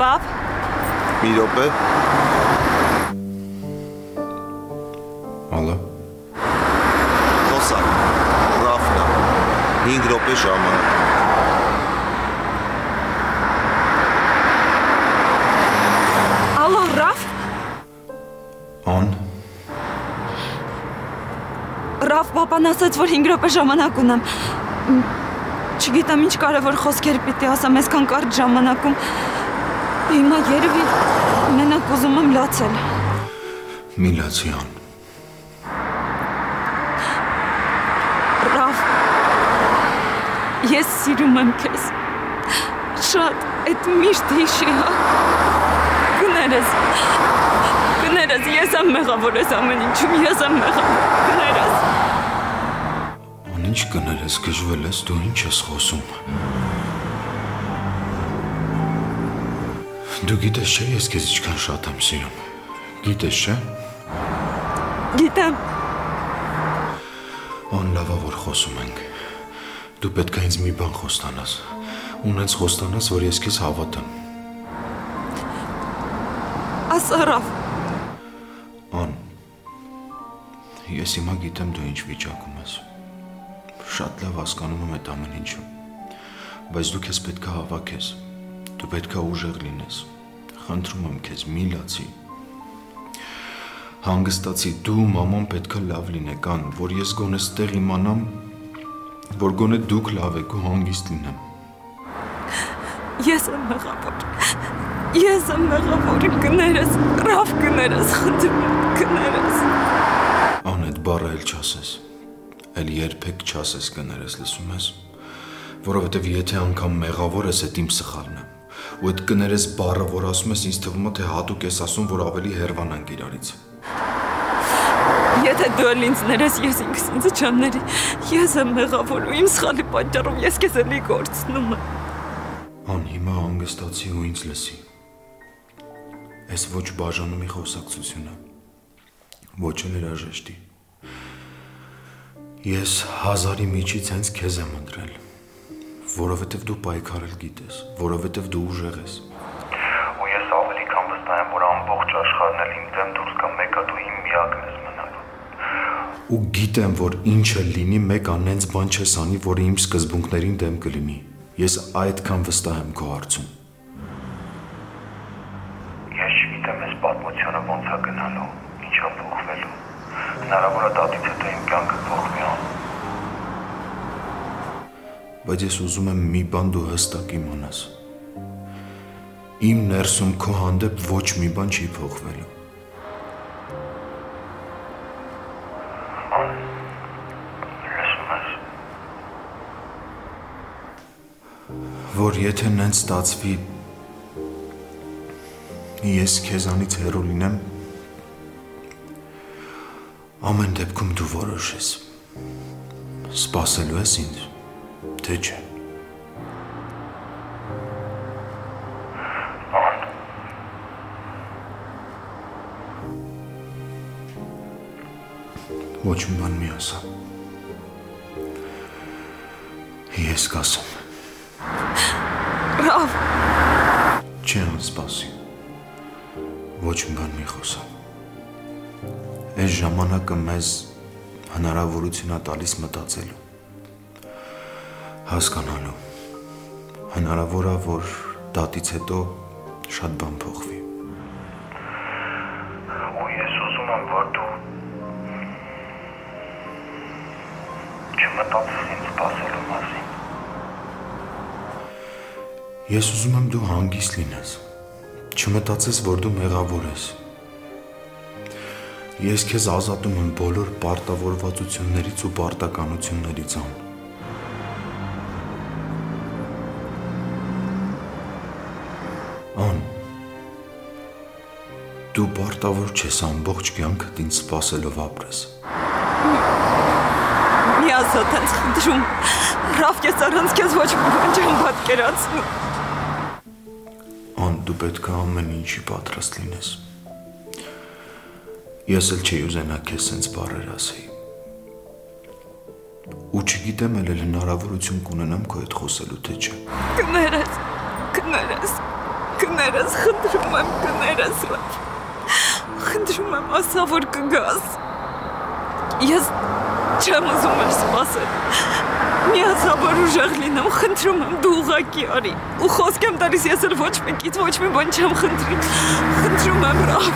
Պապ։ Մի րոպե։ Ալո։ Խոսակ, Ռաֆն է, 5 րոպե ժամանակ։ Ալո, Ռաֆ։ Ան։ Ռաֆ, պապան ասաց, որ 5 րոպե ժամանակ ունեմ։ Չգիտեմ ինչ կարևոր խոսքեր պիտի ասեմ այսքան կարճ ժամանակում։ Հիմա երևի մենակ ուզում եմ լացել։ Մի լացի Ան։ Ռաֆ, ես սիրում եմ քեզ։ Շատ, այդ միշտ հիշի, հա։ Կներես, ես եմ մեղավոր ես ամեն ինչում, ես եմ մեղավոր, կներես։ Ան ինչ կներես, գժվել ես, դու ինչ ես խոսում։ Դու գիտես չէ, ես քեզ ինչքան շատ եմ սիրում։ Գիտես չէ։ Գիտեմ։ Ան լավա որ խոսում ենք։ Դու պետք է ինձ մի բան խոստանաս։ Ունենց խոստանաս, որ ես քեզ հավատեմ։ Ասա Ռաֆ։ Ան, ես հիմա գիտեմ դու ինչ վիճակում ես։ Շատ լավ հասկանում եմ այդ ամեն ինչը։ Բայց դու քեզ պետք է հավաքես։ Դու պետք է ուժեղ լինես։ Խնդրում եմ քեզ, մի լացի։ Հանգստացի, դու մաման պետք է լավ լինեք, Ան, որ ես գոնե ստեղ իմանամ, որ գոնե դուք լավ եք ու հանգիստ լինեմ։ Ես եմ մեղավոր։ Ես եմ մեղավոր, կներես, Ռաֆ, կներես, խնդրում եմ, կներես։ Ան, այդ բառը էլ չասես։ Էլ երբեք չասես կներես, լսում ես։ Որովհետև եթե անգամ մեղավոր ես, այդ իմ սխալն է։ Ու այդ կներես բառը, որ ասում ես, ինձ թվում է, թե հատուկ ես ասում, որ ավելի հեռվանանք իրարից։ Եթե դու էլ ինձ ներես, ես ինքս ինձ չեմ ների։ Ես եմ մեղավոր ու իմ սխալի պատճառով ես քեզ էլի կորցնում եմ։ Ան, հիմա հանգստացի ու ինձ լսի։ Այս ոչ բաժանումի խոսակցությունը, ոչ էլ երաժշտի։ Ես հազարի միջից հենց քեզ եմ ընտրել, որովհետև դու պայքարել գիտես, որովհետև դու ուժեղ ես։ Ու ես ավելի քան վստահ եմ, որ ամբողջ աշխարհն էլ իմ դեմ դուրս կա, մեկը դու իմ միակն ես մնալու։ Ու գիտեմ, որ ինչը լինի, մեկ անենց բան չես անի, որը իմ սկզբունքներին դեմ կլինի։ Ես այդքան վստահ եմ քո հարցում։ Ես չգիտեմ այս պատմությունը ոնց է գնալու, ինչ է փոխվելու։ Հնարավոր է դատից հետո իմ կյանքը փոխվի Ան։ Բայց ես ուզում եմ մի բան դու հստակ իմանաս։ Իմ ներսում քո հանդեպ ոչ մի բան չի փոխվելու։ Լսում ես։ Որ եթե նենց ստացվի, ես քեզանից հեռու լինեմ, ամեն դեպքում դու որոշես։ Սպասելու ես ինձ, թե չէ։ Ոչ մի բան մի ասա։ Ես կասեմ։ Ռաֆ։ Չէ անսպասի։ Ոչ մի բան մի խոսա։ Այս ժամանակը մեզ հնարավորություն է տալիս մտածելու, հասկանալու։ Հնարավոր է, որ դատից հետո շատ բան փոխվի։ Ու ես ուզում եմ, որ դու չմտածես ինձ սպասելու մասին։ Ես ուզում եմ դու հանգիստ լինես, չմտածես, որ դու մեղավոր ես։ Ես քեզ ազատում եմ բոլոր պարտավորվածություններից ու պարտականություններից Ան։ Ան, դու պարտավոր չես ամբողջ կյանքդ ինձ սպասելով ապրես։ Մի ասա, տենց խնդրում, Ռաֆ, ես առանց քեզ ոչ մի բան չեմ պատկերացնում։ Ան, դու պետք է ամեն ինչի պատրաստ լինես։ Ես էլ չի ուզենա քեզ սենց բառեր ասեի։ Ու չգիտեմ էլ հնարավորություն կունենամ քո հետ խոսելու, թե չէ։ Կներես, Կներես, խնդրում եմ, կներես, Ռաֆ։ Խնդրում եմ, ասա, որ կգաս։ Ես չեմ ուզում եմ սպասել։ Մի ասա, որ ուժեղ լինեմ, խնդրում եմ, դու ուղղակի արի։ Ու խոսք եմ տալիս, ես էլ ոչ մեկից ոչ մի բան չեմ խնդրի։ Խնդրում եմ, Ռաֆ։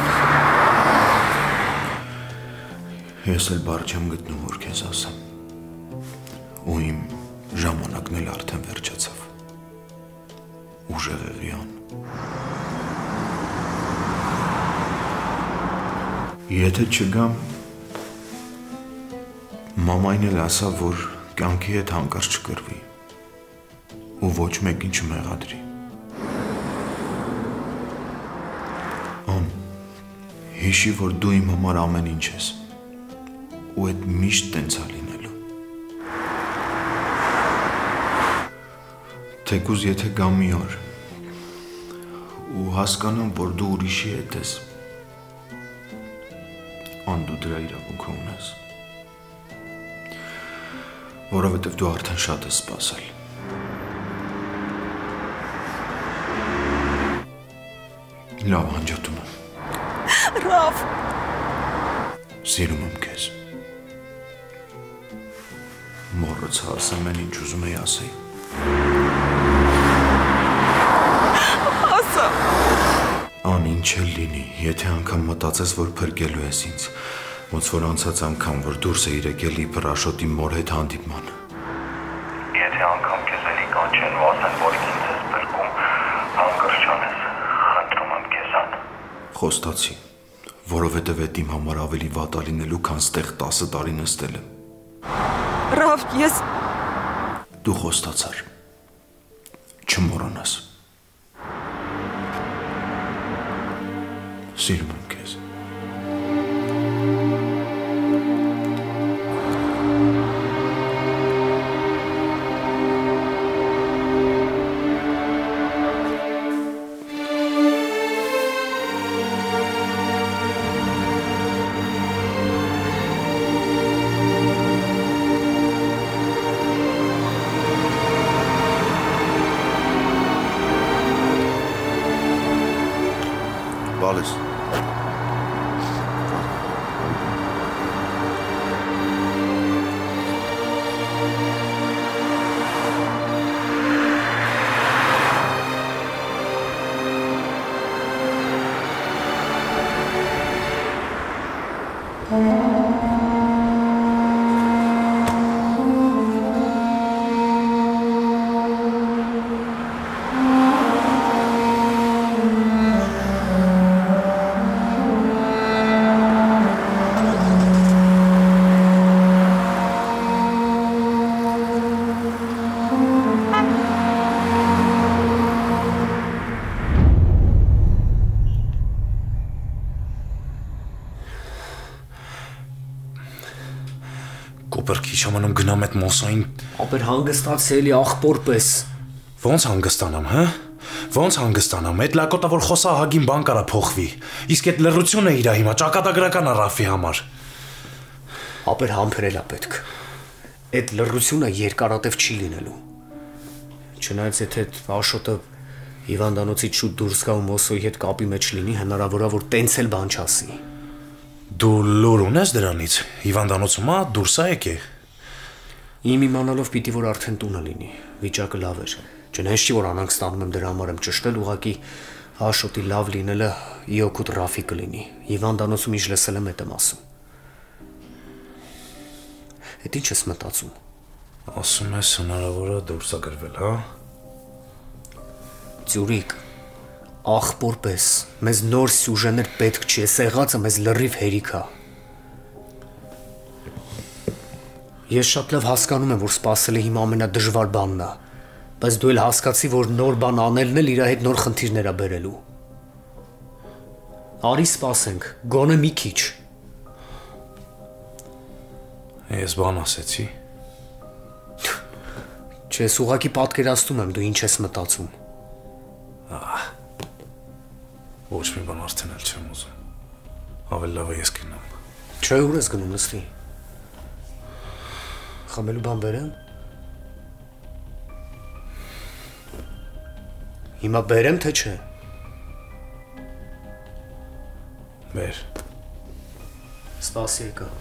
Ես էլ բառ չեմ գտնում, որ քեզ ասեմ։ Ու իմ ժամանակն էլ արդեն վերջացավ։ Ուժեղ եղի ան։ Եթե չգամ, մամային էլ ասա, որ կյանքի հետ հանկարծ չկրվի ու ոչ մեկին չմեղադրի։ Ան, հիշի, որ դու իմ համար ամեն ինչ ես ու այդ միշտ տենց ա լինելու։ Թեկուզ եթե գամ մի օր ու հասկանամ, որ դու ուրիշի հետ ես, ան դու դրա իրավունքը ունես, որովհետև դու արդեն շատ ես սպասել։ Լավ, անջատում եմ։ Ռաֆ։ Սիրում եմ քեզ։ Մոռացա ասեմ այն, ինչ ուզում էի ասեի։ Ասա։ Ան ինչ էլ լինի, եթե անգամ մտածես, որ փրկելու ես ինձ, ոնց որ անցած անգամ, որ դուրս էիր եկել իբր Աշոտի մոր հետ հանդիպման։ Եթե անգամ քեզ էլի կանչեն ու ասեն, որ ինձ ես փրկում, հանգրճ անես, խնդրում եմ քեզան։ Խոստացի, որովհետև այդ իմ համար ավելի վատ ա լինելու, քան ստեղ 10 տարի նստելը։ Ռաֆ, ես Դու խոստացար։ Չմոռանաս։ Սիրում եմ քեզ։ Բալես։ Կոպերքի ժամանում գնամ այդ մոսային։ Ապեր հանգստացելի աղբոր պես։ Ոնց հանգստանամ, հա? Ոնց հանգստանամ, այդ լակոտը որ խոսա ահագին բան կարա փոխվի։ Իսկ այդ լռությունը իրա հիմա ճակատագրական է Ռաֆի համար։ Ապեր համբերել է պետք։ Այդ լռությունը երկարատև չի լինելու։ Չնայած եթե Աշոտը հիվանդանոցից շուտ դուրս գա ու Մոսոյի հետ կապի մեջ լինի, հնարավոր է որ տենց էլ բան չասի։ Դու լուր ունես դրանից։ Հիվանդանոցում է դուրս է եկե։ Իմ իմանալով պիտի որ արդեն տունը լինի։ Վիճակը լավ էր։ Չնայած չի որ անանք ստանում եմ դրա համար եմ ճշտել, ուղղակի Աշոտի լավ լինելը իօքուտ Ռաֆի կլինի։ Հիվանդանոցում ինչ լսել եմ, այդ եմ ասում։ Էդ ինչ ես մտածում։ Ասում ես հնարավոր է դուրս է գրվել, հա։ Ծյուրիկ, աղբոր պես, մեզ նոր սյուժեներ պետք չի, այս եղածը մեզ լրիվ հերիք է։ Ես շատ լավ հասկանում եմ, որ սպասելը հիմա ամենադժվար բանն է, բայց դու էլ հասկացի, որ նոր բան անելն էլ իր հետ նոր խնդիրներ է բերելու։ Արի սպասենք, գոնե մի քիչ։ Ես բան ասեցի։ Չես ուղղակի պատկերացնում եմ դու ինչ ես մտածում։ Ոչ մի բան արդեն էլ չեմ ուզում։ Ավելի լավ է ես գնամ։ Չէ, ուր ես գնում, նստի։ Խմելու բան բերեմ։ Հիմա բերեմ թե չէ։ Բեր։ Սպասի եկա։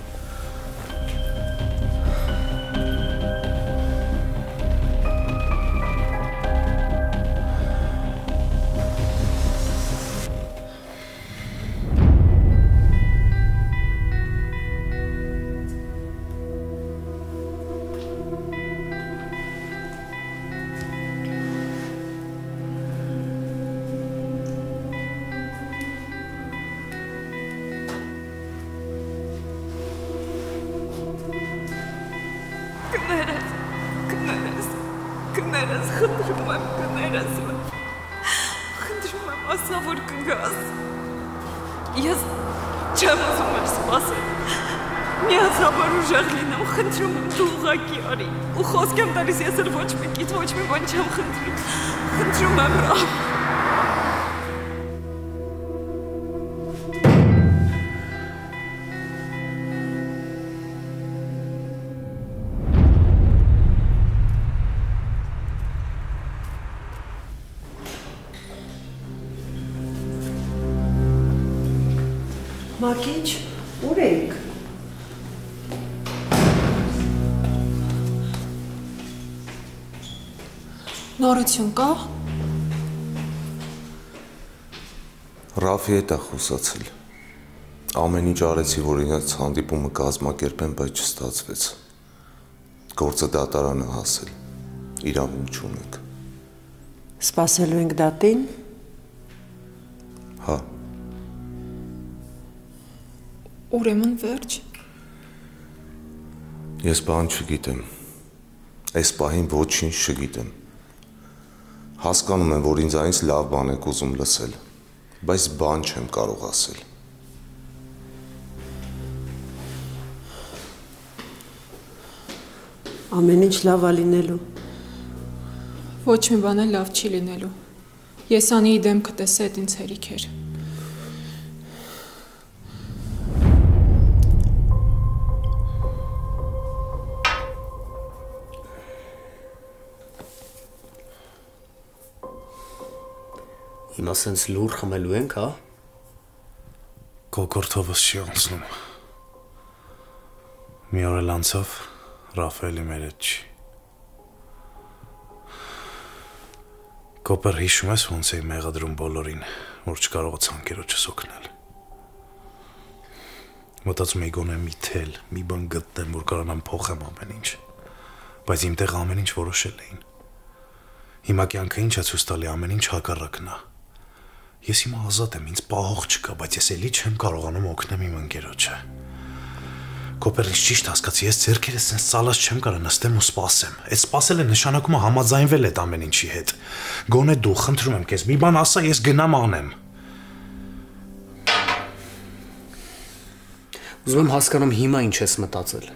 Կներես, խնդրում եմ, կներես մը։ Խնդրում եմ, ասա, որ կգաս։ Ես չեմ ուզում էր սպասել։ Միացաբար ուժեղ լինեմ, խնդրում եմ, դու ուղղակի արի։ Ու խոսք եմ տալիս, ես էլ ոչ մեկից ոչ մի բան չեմ խնդրում։ Խնդրում եմ, Ռաֆ։ Մակիչ, ուր էիք։ Նորություն կա։ Ռաֆի հետ է խոսացել։ Ամեն ինչ արեցի, որ իրենց հանդիպումը կազմակերպեն, բայց չստացվեց։ Գործը դատարան է հասել։ Իրավունք չունենք։ Սպասելու ենք դատին։ Հա։ Ուրեմն վերջ։ Ես բան չգիտեմ։ Այս պահին ոչինչ չգիտեմ։ Հասկանում եմ, որ ինձանից լավ բան եք ուզում լսել, բայց բան չեմ կարող ասել։ Ամեն ինչ լավ է լինելու։ Ոչ մի բան էլ լավ չի լինելու։ Ես Անիի դեմքը տեսա, այդ ինձ հերիք էր։ Հիմա սենց լուր խմելու ենք, հա? Կոկորթովս չի անցնում։ Մի օր էլ անցավ, Ռաֆայելի մեր հետ չի։ Կոպեր հիշում ես ոնց էի մեղադրում բոլորին, որ չկարողաց անկերոջս օգնել։ Մտածում էի գոնե մի թել, մի բան գտնեմ, որ կարողանամ փոխեմ ամեն ինչ։ Բայց իմ տեղ ամեն ինչ որոշել էին։ Հիմա կյանքը ինչ է ցույց տալի, ամեն ինչ հակառակն է։ Ես հիմա ազատ եմ, ինձ պահող չկա, բայց ես էլի չեմ կարողանում օգնեմ իմ ընկերոջը։ Կոպեր, ինձ ճիշտ հասկացի, ես ձեռքերս սենց ծալած չեմ կարող նստեմ ու սպասեմ։ Այդ սպասելը նշանակում է համաձայնվել այդ ամեն ինչի հետ։ Գոնե դու, խնդրում եմ քեզ, մի բան ասա, ես գնամ անեմ։ Ուզում եմ հասկանամ հիմա ինչ ես մտածել։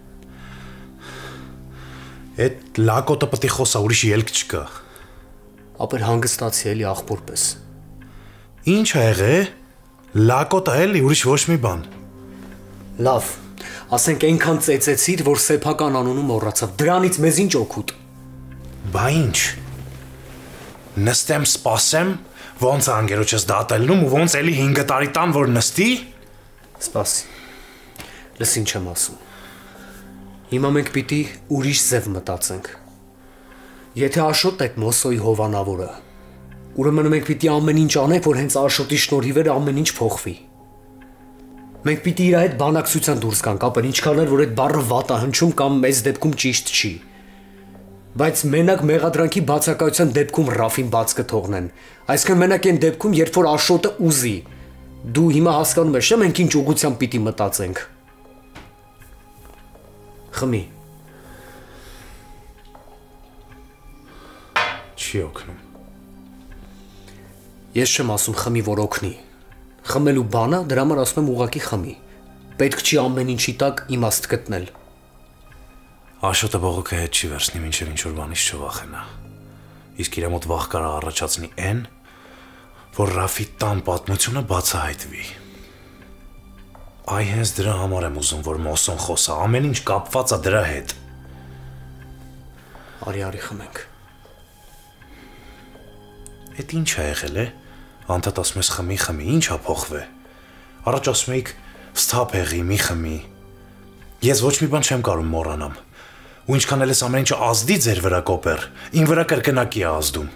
Այդ լակոտը պետք է խոսա, ուրիշ ելք չկա։ Ապեր հանգստացի էլի աղբոր պես։ Ինչ ա եղել։ Լակոտը էլի, ուրիշ ոչ մի բան։ Լավ, ասենք այնքան ծեծեցիր, որ սեփական անունը մոռացավ։ Դրանից մեզ ինչ օգուտ։ Բա ինչ։ Նստեմ, սպասեմ, ոնց անգերոջս դատելնում ու ոնց էլի 5 տարի տան, որ նստի։ Սպասի։ Լս ինչ եմ ասում։ Հիմա մենք պիտի ուրիշ ձև մտածենք։ Եթե Աշոտն է Մոսոյի հովանավորը, ուրեմն մենք պիտի ամեն ինչ անենք, որ հենց Աշոտի շնորհիվ ամեն ինչ փոխվի։ Մենք պիտի իր հետ բանակցության դուրս գանք, ապա ինչքան էլ որ այդ բառը վատ է հնչում կամ մեծ դեպքում ճիշտ չի։ Բայց մենակ մեղադրանքի բացակայության դեպքում Ռաֆին բաց կթողնեն։ Այսինքն մենակ այն դեպքում, երբ որ Աշոտը ուզի։ Դու հիմա հասկանում ես, չէ՞ մենք ինչ ուղղությամբ պիտի մտածենք։ Խմի։ Չի օգնում։ Ես չեմ ասում խմի, որ օգնի։ Խմելու բանը դրա համար ասում եմ ուղակի խմի։ Պետք չի ամեն ինչի տակ իմաստ գտնել։ Աշոտը բողոքը հետ չի վերցնի, մինչև ինչ-որ բանից չվախենա։ Իսկ իր մոտ վախ կարող առաջացնի այն, որ Ռաֆի տան պատմությունը բացահայտվի։ Այ հենց դրա համար եմ ուզում, որ Մոսոն խոսա, ամեն ինչ կապված է դրա հետ։ Արի խմենք։ Էդ ինչ ա եղել է։ Անդադ ասում ես խմի, ինչ ա փոխվել։ Առաջ ասում էիք «Ստապ եղի, մի խմի»։ Ես ոչ մի բան չեմ կարող մոռանամ։ Ու ինչքան էլ էս ամեն ինչը ազդի ձեր վրա կոպեր, իմ վրա կրկնակի է ազդում։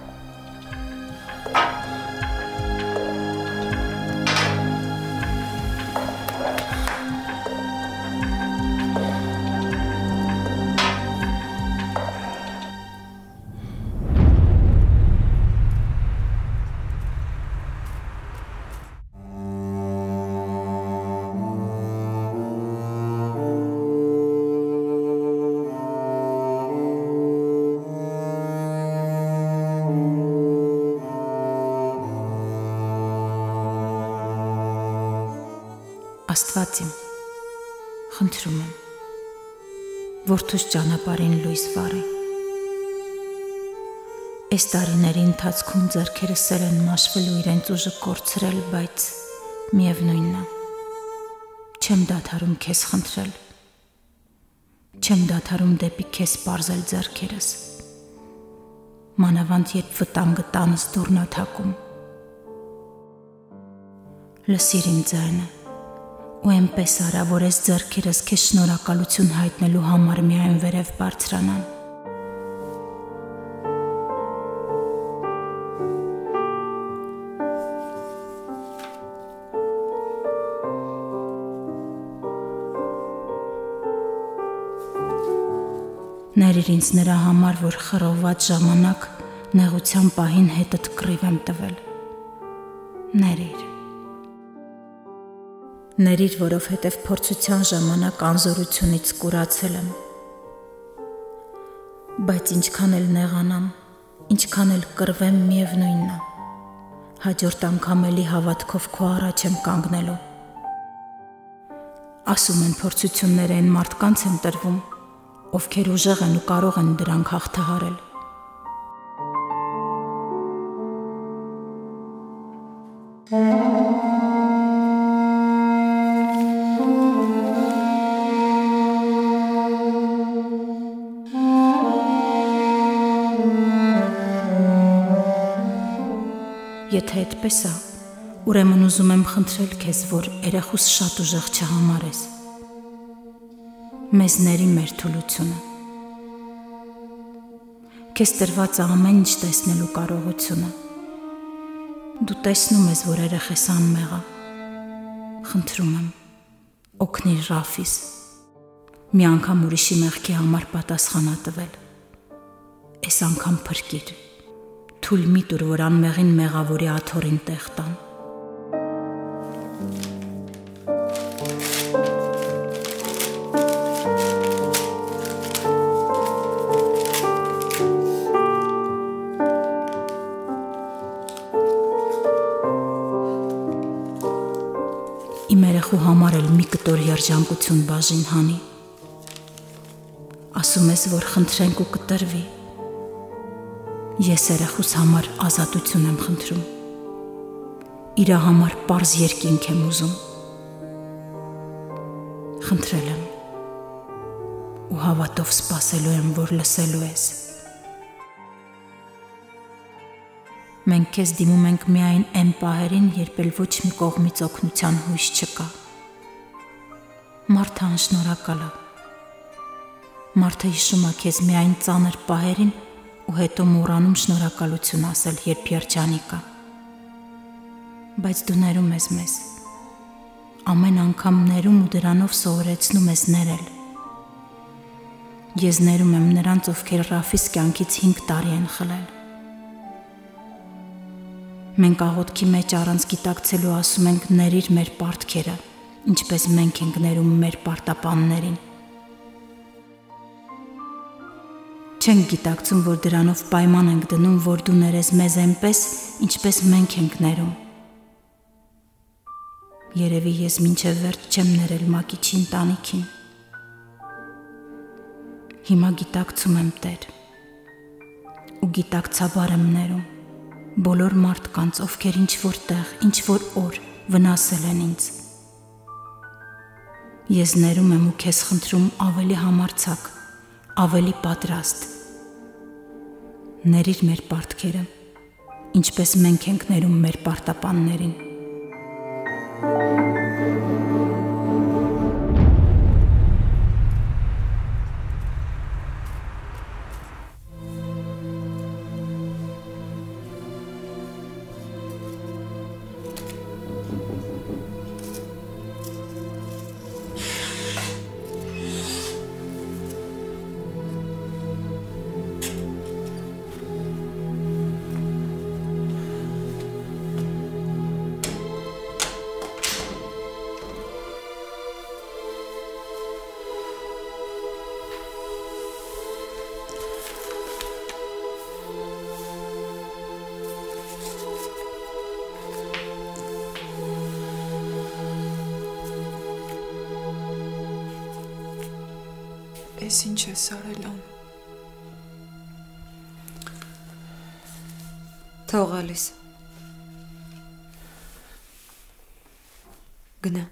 Աստված իմ, խնդրում եմ, որդուս ճանապարհին լույս վառի։ Այս տարիների ընթացքում ձեռքերս են մաշվել ու իրենց ուժը կորցրել, բայց միևնույնն է, չեմ դադարում քեզ խնդրել, չեմ դադարում դեպի քեզ պարզել ձեռքերս, մանավանդ երբ վտանգը տանս դուռն է թակում։ Լսիր իմ ձայնը, ու այնպես արա, որ այս ձեռքերս քեզ շնորհակալություն հայտնելու համար միայն վերև բարձրանան։ Ներիր ինձ նրա համար, որ խռովված ժամանակ նեղության պահին հետդ կռիվ եմ տվել։ Ներիր։ Ներիր, որովհետև փորձության ժամանակ անզորությունից կուրացել եմ։ Բայց ինչքան էլ նեղանամ, ինչքան էլ կռվեմ, միևնույնն է։ Հաջորդ անգամ էլի հավատքով քո առաջ եմ կանգնելու։ Ասում են փորձությունները այն մարդկանց են տրվում, ովքեր ուժեղ են ու կարող են դրանք հաղթահարել։ Եթե այդպես է, ուրեմն ուզում եմ խնդրել քեզ, որ երախուս շատ ուժեղ չհամարես։ Մեզ ների մեր թուլությունը։ Քեզ տրված է ամեն ինչ տեսնելու կարողությունը։ Դու տեսնում ես, որ երեխես անմեղ է։ Խնդրում եմ, օգնիր Ռաֆիս։ Մի անգամ ուրիշի մեղքի համար պատասխանա տվել։ Այս անգամ փրկիր։ Թույլ մի տուր, որ անմեղին մեղավորի աթոռին տեղ տան։ Իմ երեխու համար էլ մի կտոր երջանկություն բաժին հանի։ Ասում ես, որ խնդրենք ու կտրվի։ Ես երեխուս համար ազատություն եմ խնդրում։ Իրա համար պարզ երկինք եմ ուզում։ Խնդրել եմ ու հավատով սպասելու եմ, որ լսելու ես։ Մենք քեզ դիմում ենք միայն այն պահերին, երբ էլ ոչ մի կողմից օգնության հույս չկա։ Մարդը անշնորհակալ է։ Մարդը հիշում է քեզ միայն ծանր պահերին ու հետո մոռանում շնորհակալություն ասել, երբ երջանիկ է։ Բայց դու ներում ես մեզ։ Ամեն անգամ ներում ու դրանով սովորեցնում ես ներել։ Ես ներում եմ նրանց, ովքեր Ռաֆիս կյանքից 5 տարի են խլել։ Մենք աղոթքի մեջ առանց գիտակցելու ասում ենք ներիր մեր պարտքերը, ինչպես մենք ենք ներում մեր պարտապաններին։ Չենք գիտակցում, որ դրանով պայման ենք դնում, որ դու ներես մեզ այնպես, ինչպես մենք ենք ներում։ Երևի ես մինչև վերջ չեմ ներել Մակիչի ընտանիքին։ Հիմա գիտակցում եմ, Տեր, ու գիտակցաբար եմ ներում բոլոր մարդկանց, ովքեր ինչ-որ տեղ, ինչ-որ օր վնասել են ինձ։ Ես ներում եմ ու քեզ խնդրում ավելի համարձակ, ավելի պատրաստ։ Ներիր մեր պարտքերը, ինչպես մենք ենք ներում մեր պարտապաններին։ ես արել ան։ Թող Ալիս։ Գնա։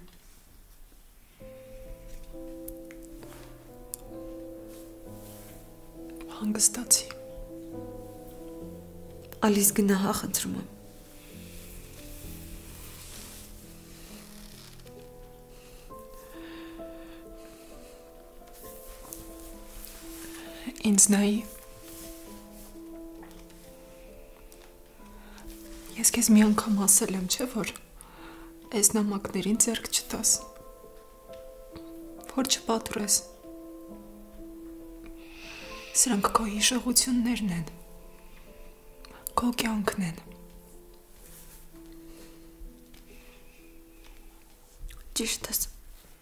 Հանգստացի։ Ալիս գնա, հա, խնդրում եմ։ Ինձ նայի։ Ես քեզ մի անգամ ասել եմ, չէ՞ որ այս նամակներին ձեռք չտաս, որ չպատռես։ Սրանք քո հիշողություններն են, քո կյանքն են։ Ճիշտ ես։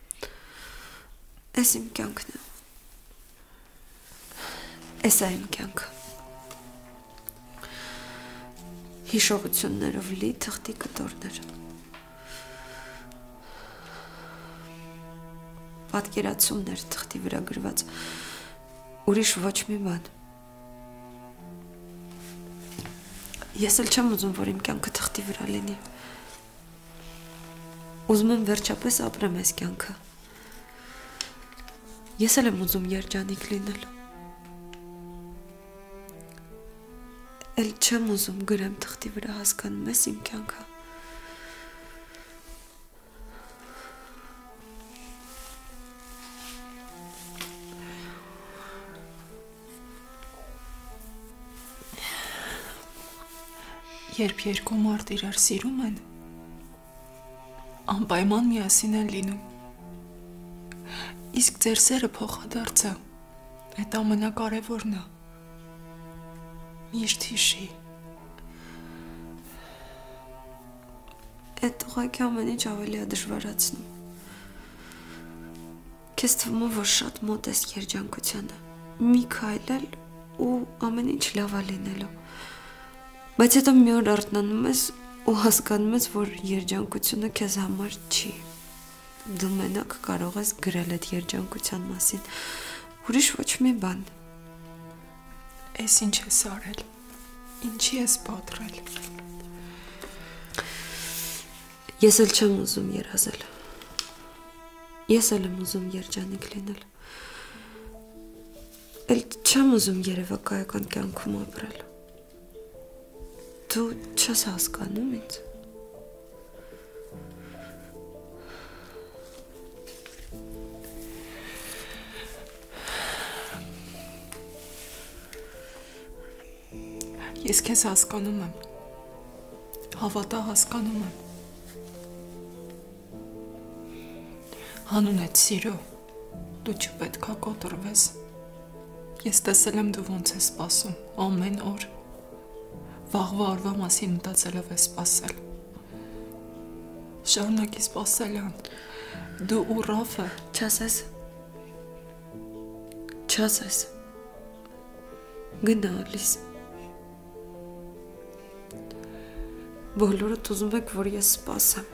Էս իմ կյանքն է։ Էս է իմ կյանքը։ Հիշողություններով լի թղթի կտորներ։ Պատկերացումներ թղթի վրա գրված, ուրիշ ոչ մի բան։ Ես էլ չեմ ուզում, որ իմ կյանքը թղթի վրա լինի։ Ուզում եմ վերջապես ապրեմ այս կյանքը։ Ես էլ եմ ուզում երջանիկ լինել։ Էլ չեմ ուզում գրեմ թղթի վրա, հասկանում ես իմ կյանքը։ Երբ երկու մարդ իրար սիրում են, անպայման միասին են լինում։ Իսկ ձեր սերը փոխադարձ է, այդ ամենակարևորն է։ Միշտ հիշի։ Այդ ուղղակի ամեն ինչ ավելի է դժվարացնում։ Քեզ թվում է, որ շատ մոտ ես երջանկությանը։ Մի քայլել ու ամեն ինչ լավ է լինելու։ Բայց հետո մի օր արթնանում ես ու հասկանում ես, որ երջանկությունը քեզ համար չի։ Դու մենակ կարող ես գրել այդ երջանկության մասին, ուրիշ ոչ մի բան։ Էս ինչ ես արել, ինչի ես պատռել։ Ես էլ չեմ ուզում երազել։ Ես էլ եմ ուզում երջանիկ լինել։ Էլ չեմ ուզում երևակայական կյանքում ապրել։ Դու չես հասկանում ինձ։ Ես քեզ հասկանում եմ, հավատա հասկանում եմ։ Հանուն այդ սիրո, դու չպետք է կոտրվես։ Ես տեսել եմ դու ոնց ես սպասում, ամեն օր։ Վաղվա օրվա մասին մտածելով ես սպասել։ Շարունակի սպասել ան, դու ու Ռաֆը։ Չասես։ Չասես։ Գնա Ալիս։ Բոլորդ ուզում եք, որ ես սպասեմ։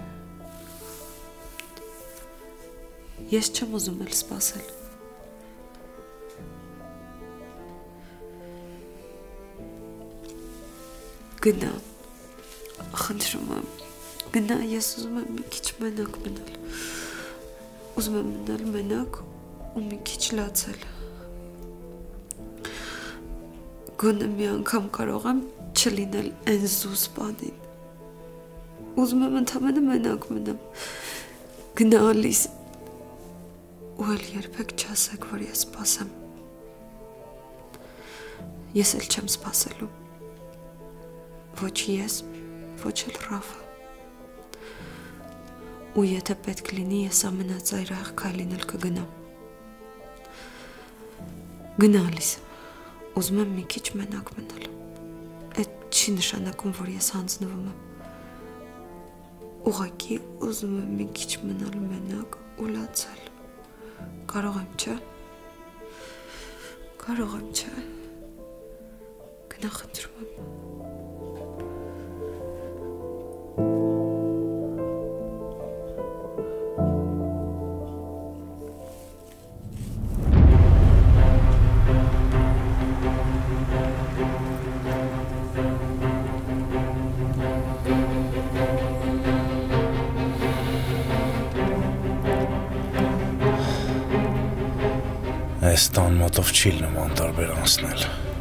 Ես չեմ ուզում էլ սպասել։ Գնա, խնդրում եմ, գնա, ես ուզում եմ մի քիչ մենակ մնալ։ Ուզում եմ մնալ մենակ ու մի քիչ լացել։ Գոնե մի անգամ կարող եմ չլինել այն զուս բանին։ Ուզում եմ ընդամենը մենակ մնամ։ Գնա Ալիս։ Ու էլ երբեք չասեք, որ ես սպասեմ։ Ես էլ չեմ սպասելու։ Ոչ ես, ոչ էլ Ռաֆը։ Ու եթե պետք լինի, ես ամենածայրահեղ քայլին էլ կգնամ։ Գնա Ալիս։ Ուզում եմ մի քիչ մենակ մնալ։ Այդ չի նշանակում, որ ես հանձնվում եմ։ Ուղղակի ուզում եմ մի քիչ մնալ մենակ ու լացել։ Կարող եմ, չէ՞։ Կարող եմ, չէ՞։ Գնա, խնդրում եմ։ Այս տան մոտով չի նման տարբեր անցնել։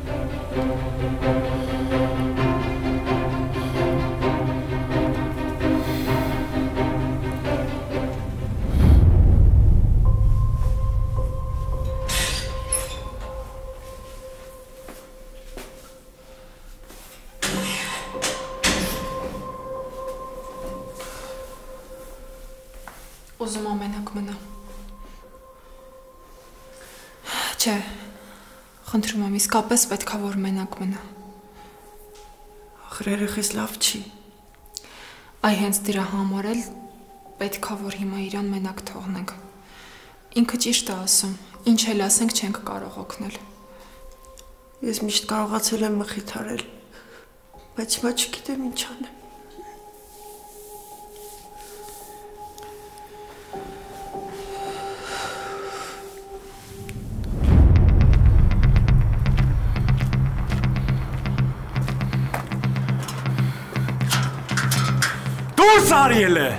Ուզում ամենակ մնա։ Չէ, խնդրում եմ, իսկապես պետք է որ մենակ մնա։ Ախր քեզ լավ չի։ Այ հենց դրա համար էլ պետք է որ հիմա իրան մենակ թողնենք։ Ինքը ճիշտ է ասում, ինչ էլ ասենք չենք կարող օգնել։ Ես միշտ կարողացել եմ մխիթարել, բայց հիմա չգիտեմ ինչ անեմ։ Դուրս արիել է։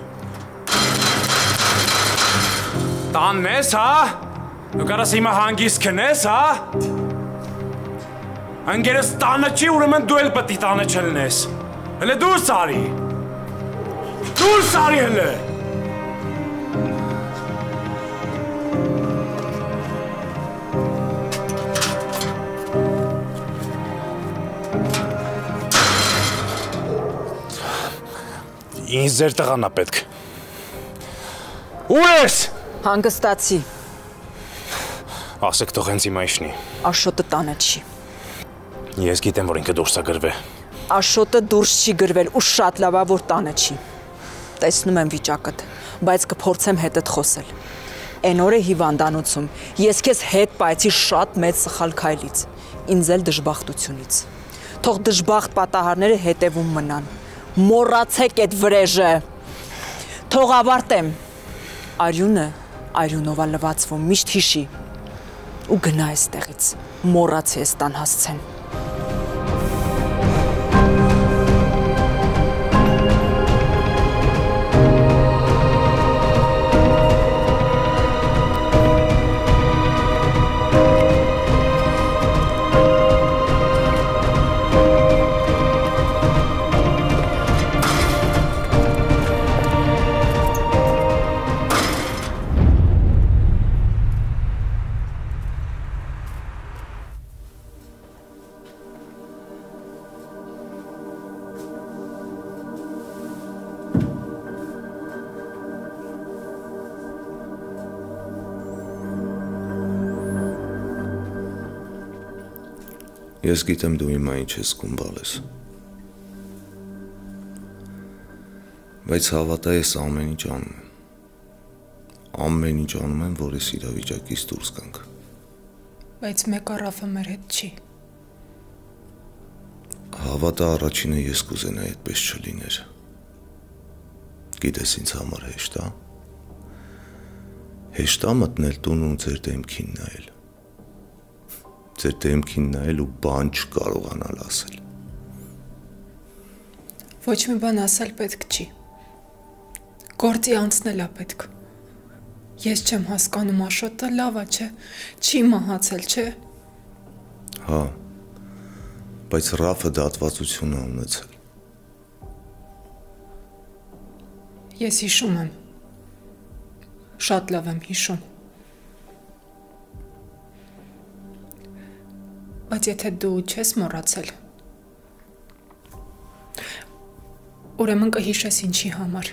Տանն ես, հա։ Դու կարաս հիմա հանգիստ քնես, հա։ Ընկերս տանը չի, ուրեմն դու էլ պետք է տանը չլնես։ Հələ դուրս արի։ Դուրս արի հələ։ Ինձ ձեր տղան է պետք։ Ու ես։ Հանգստացի։ Ասեք թող հենց հիմա իշնի։ Աշոտը տանը չի։ Ես գիտեմ, որ ինքը դուրս է գրվել։ Աշոտը դուրս չի գրվել ու շատ լավ է, որ տանը չի։ Տեսնում եմ վիճակդ, բայց կփորձեմ հետդ խոսել։ Էն օրը հիվանդանոցում ես քեզ հետ պայեցի շատ մեծ սխալ քայլից, ինձ էլ դժբախտությունից։ Թող դժբախտ պատահարները հետևում մնան։ Մոռացեք այդ վրեժը։ Թող ավարտեմ։ Արյունը արյունով է լվացվում, միշտ հիշի։ Ու գնա այստեղից։ Մոռացի ես տան հասցեն։ Ես գիտեմ դու հիմա ինչ ես կումբալես։ Բայց հավատա ես ամեն ինչ անում եմ։ Ամեն ինչ անում եմ, որ ես իրավիճակից դուրս գանք։ Բայց մեկ առավը մեր հետ չի։ Հավատա առաջինը ես կուզենայի այդպես չլիներ։ Գիտես ինձ համար հեշտ է։ Հեշտ է մտնել տուն ու ձեր դեմքին նայել։ Ձեր դեմքին նայել ու բան չկարողանալ ասել։ Ոչ մի բան ասել պետք չի։ Գործի անցնել է պետք։ Ես չեմ հասկանում Աշոտը լավ է, չէ։ Չի մահացել, չէ։ Հա։ Բայց Ռաֆը դատվածություն է ունեցել։ Ես հիշում եմ։ Շատ լավ եմ հիշում։ Բայց եթե դու չես մոռացել, ուրեմն կհիշես ինչի համար։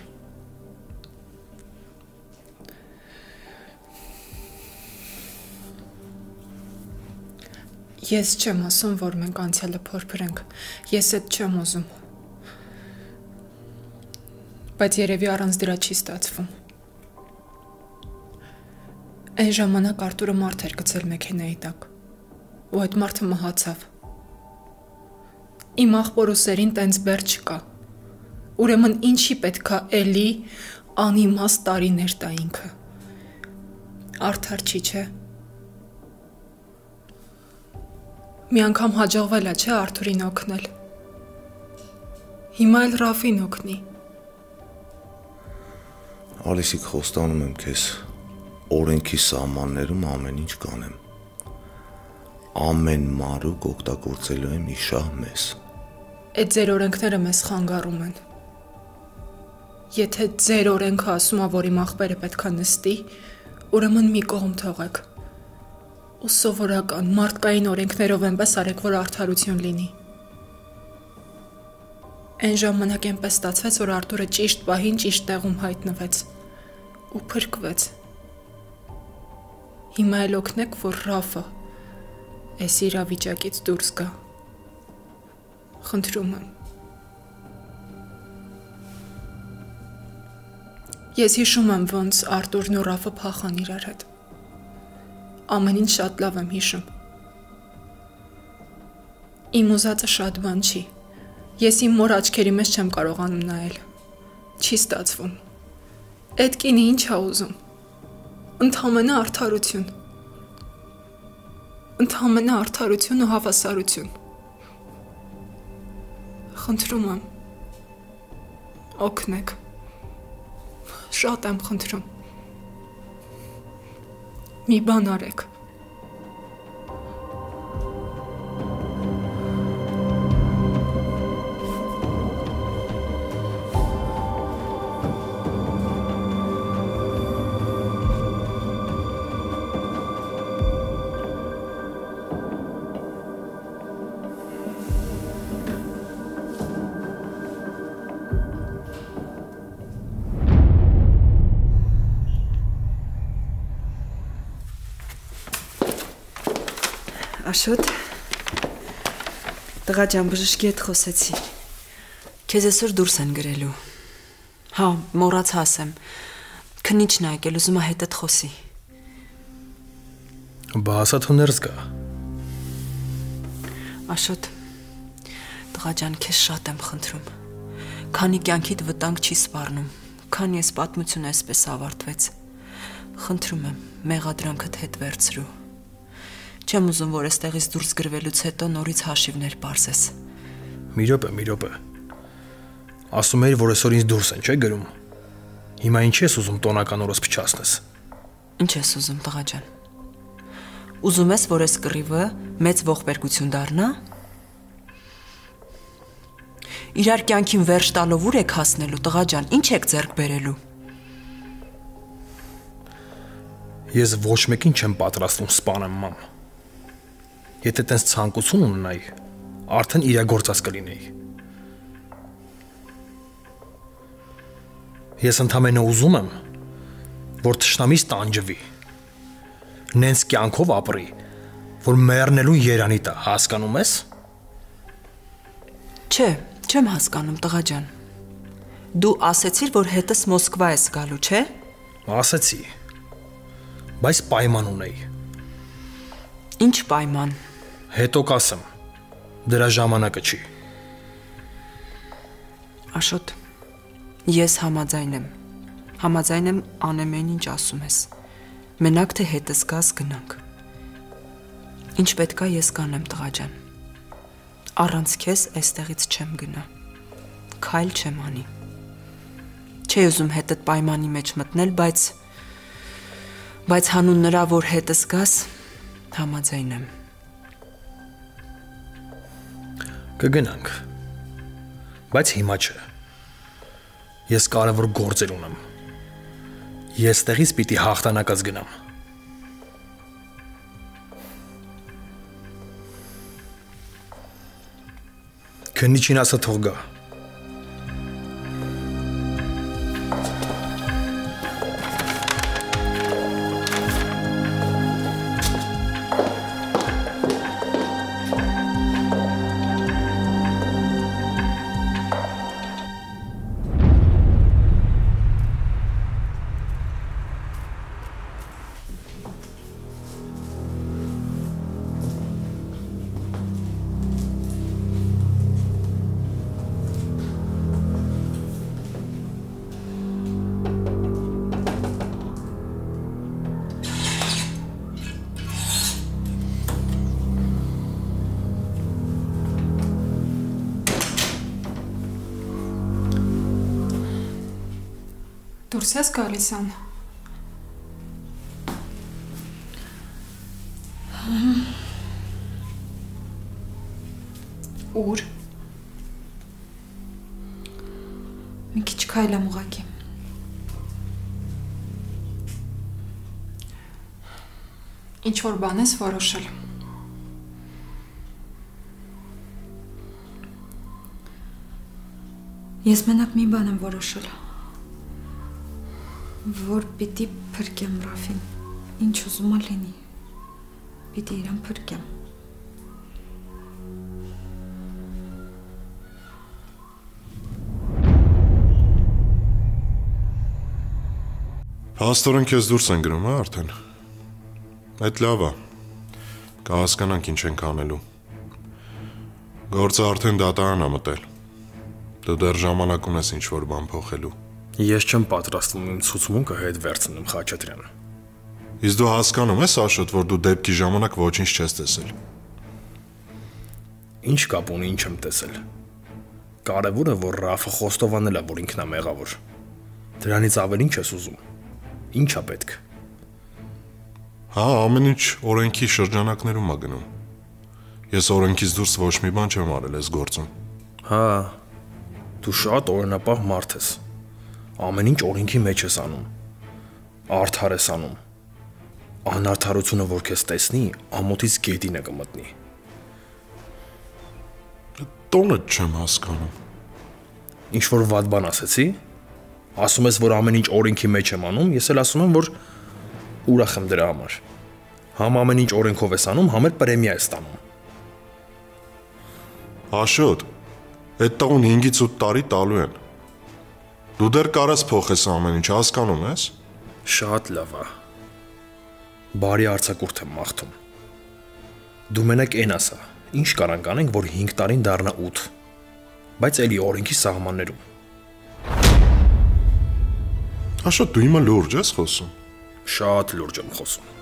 Ես չեմ ասում, որ մենք անցյալը փորփրենք, ես այդ չեմ ուզում։ Բայց երևի առանց դրա չի ստացվում։ Այն ժամանակ Արտուրը մարդ էր գցել մեքենայի տակ։ Ու այդ մարդը մահացավ։ Իմ ախպորուսերին տենց բեր չկա։ Ուրեմն ինչի պետքա էլի անիմաստ տարիներ տա ինքը։ Արդար չի, չէ։ Մի անգամ հաջողվել է, չէ, Արթուրին օգնել։ Հիմա էլ Ռաֆին օգնի։ Ալիսիկ, խոստանում եմ քեզ, օրենքի սահմաններում ամեն ինչ կանեմ։ Ամեն մարուկ օգտագործելու եմ իշահ մեզ։ Այդ ձեր օրենքները մեզ խանգարում են։ Եթե ձեր օրենքը ասում է, որ իմ աղբերը պետք է նստի, ուրեմն մի կողմ թողեք։ Ու սովորական մարդկային օրենքներով այնպես արեք, որ արդարություն լինի։ Այն ժամանակ այնպես ստացվեց, որ Արտուրը ճիշտ պահին ճիշտ տեղում հայտնվեց ու փրկվեց։ Հիմա էլ օգնեք, որ Ռաֆը այս իրավիճակից դուրս գա։ Խնդրում եմ։ Ես հիշում եմ, ոնց Արտուրն ու Ռաֆը փախան իրար հետ։ Ամեն ինչ շատ լավ եմ հիշում։ Իմ ուզածը շատ բան չի։ Ես իմ մոր աչքերի մեջ չեմ կարողանում նայել։ Չի ստացվում։ Այդ կինը ինչ է ուզում։ Ընդհանրապես արդարություն։ Ընդհանրապես արդարություն ու հավասարություն։ Խնդրում եմ։ Օգնեք։ Շատ եմ խնդրում։ Մի բան արեք։ Աշոտ, տղա ջան, բժշկի հետ խոսեցի։ Քեզ այսօր դուրս են գրելու։ Հա, մոռացա ասեմ։ Քնիչն է եկել, ուզում է հետդ խոսի։ Բա ասա թող ներս գա։ Աշոտ, տղա ջան, քեզ շատ եմ խնդրում։ Քանի կյանքիդ վտանգ չի սպառնում, քանի այս պատմությունը այսպես ավարտվեց։ Խնդրում եմ, մեղադրանքդ հետ վերցրու։ Չեմ ուզում, որ այստեղից դուրս գրվելուց հետո նորից հաշիվներ պարզես։ Մի րոպե։ Ասում էիր, որ այսօր ինձ դուրս են, չէ՞ գրում։ Հիմա ինչ ես ուզում տոնական օրս փչացնես։ Ինչ ես ուզում, տղա ջան։ Ուզում ես, որ այս կռիվը մեծ ողբերգություն դառնա։ Իրար կյանքին վերջ տալով ուր եք հասնելու, տղա ջան, ինչ եք ձեռք բերելու։ Ես ոչ մեկին չեմ պատրաստվում սպանեմ, մամ։ Եթե տենց ցանկություն ունենայի, արդեն իրագործած կլինեի։ Ես ընդամենը ուզում եմ, որ թշնամիս տանջվի, նենց կյանքով ապրի, որ մեռնելու երանի տա, հասկանում ես։ Չէ, չեմ հասկանում, տղա ջան։ Դու ասեցիր, որ հետս Մոսկվա ես գալու, չէ։ Ասեցի, բայց պայման ունեի։ Ինչ պայման։ Հետո կասեմ, դրա ժամանակը չի։ Աշոտ, ես համաձայն եմ անեմ այն ինչ ասում ես։ Մենակ թե հետս գաս գնանք։ Ինչ պետքա ես կանեմ, տղա ջան։ Առանց քեզ այստեղից չեմ գնա։ Քայլ չեմ անի։ Չէի ուզում հետդ պայմանի մեջ մտնել, բայց հանուն նրա, որ հետս գաս, համաձայն եմ։ Կգնանք, բայց հիմա չէ։ Ես կարևոր գործեր ունեմ։ Ես տեղից պիտի հաղթանակած գնամ։ Քնիչին ասա թող գա։ Դուրս ես գալիս ան։ Ուր։ Մի քիչ քայլեմ ուղակի։ Ինչ որ բան ես որոշել։ Ես մենակ մի բան եմ որոշել, որ պիտի փրկեմ Ռաֆին, ինչ ուզում է լինի, պիտի իրան փրկեմ։ Փաստորեն քեզ դուրս են գրում, հա, արդեն։ Այդ լավ է։ Կհասկանանք ինչ ենք անելու։ Գործը արդեն դատարան է մտել։ Դու դեռ ժամանակ ունես ինչ-որ բան փոխելու։ Ես չեմ պատրաստվում իմ ցուցմունքը հետ վերցնեմ Խաչատրյան։ Իսկ դու հասկանում ես, Աշոտ, որ դու դեպքի ժամանակ ոչինչ չես տեսել։ Ինչ կապ ունի ինչ եմ տեսել։ Կարևորը որ Ռաֆը խոստովանել է, որ ինքն է մեղավոր։ Դրանից ավել ինչ ես ուզում։ Ինչ է պետք։ Հա, ամեն ինչ օրենքի շրջանակներում է գնում։ Ես օրենքից դուրս ոչ մի բան չեմ արել այս գործում։ Հա, դու շատ օրինապահ մարդ ես։ Ամեն ինչ օրենքի մեջ ես անում։ Արդար ես անում։ Անարդարությունը որ քեզ տեսնի, ամոթից գետին է կմտնի։ Տոնը չեմ հասկանում։ Ինչ որ վատ բան ասեցի։ Ասում ես որ ամեն ինչ օրենքի մեջ եմ անում, ես էլ ասում եմ որ ուրախ եմ դրա համար։ Համ ամեն ինչ օրենքով ես անում, համ էլ պրեմիա ես ստանում։ Աշոտ, այդ տաղուն 5-ից 8 տարի տալու են։ Դու դեռ կարաս փոխես ամեն ինչ, հասկանում ես։ Շատ լավ է։ Բարի արձակուրդ եմ մաղթում։ Դու մենակ այն ասա, ինչ կարանք անենք, որ 5 տարին դառնա 8, բայց էլի օրենքի սահմաններում։ Աշոտ, դու հիմա լուրջ ես խոսում։ Շատ լուրջ եմ խոսում։